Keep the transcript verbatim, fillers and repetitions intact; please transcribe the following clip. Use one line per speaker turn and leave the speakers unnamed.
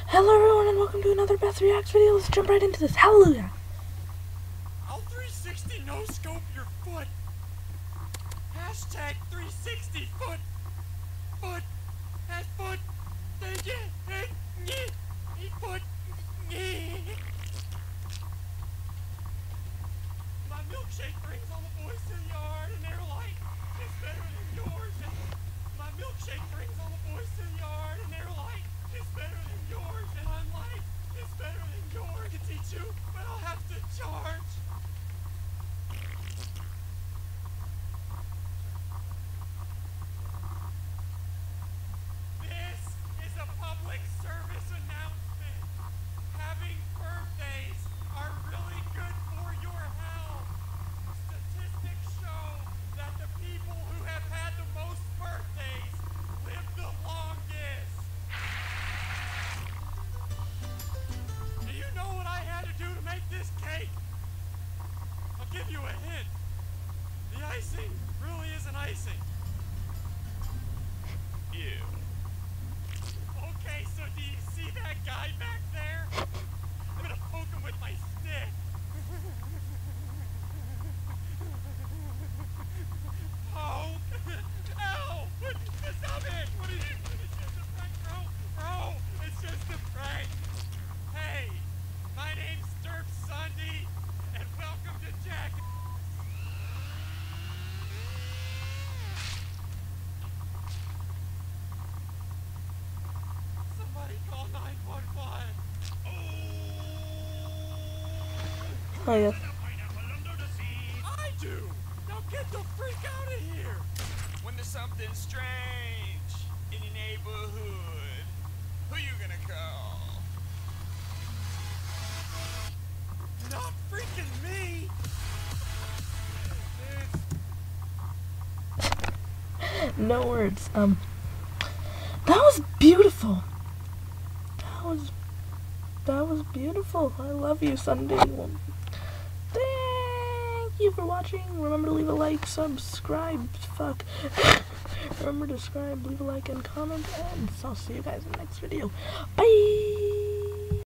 Hello everyone and welcome to another Bethany Reacts video. Let's jump right into this. Hallelujah!
I'll three sixty no scope your foot. Hashtag three sixty foot. Foot. Has foot. Thank you. Hey, knee. Foot. Knee. My milkshake brings all the boys to the yard and they're like, it's better than yours. And my milkshake brings all the boys to the yard and they're like, it's better than yours. And I'm like, it's better than yours. I can teach you, but I'll have to charge. This is a public service announcement. Having birthdays are really good for your health. Statistics show that the people who have had the most birthdays live the longest. Do you know what I had to do to make this cake? I'll give you a hint. The icing really isn't icing. Ew. Okay, so do you see that guy back there? I'm gonna poke him with my stick. Poke? Ow! Stop it! What is it? It's just a prank, bro. Bro, it's just a prank. Hey, my name's Derp Sunday, and welcome to Jack. Somebody call nine one one.
Oh yes.
I do! Now get the freak out of here! When there's something strange in your neighborhood, who you gonna call? Not freaking me! It's
No words. Um, that was beautiful. That was, that was beautiful. I love you, Sunday. Thank you for watching. Remember to leave a like, subscribe. Fuck. Remember to subscribe, leave a like, and comment. And I'll see you guys in the next video. Bye.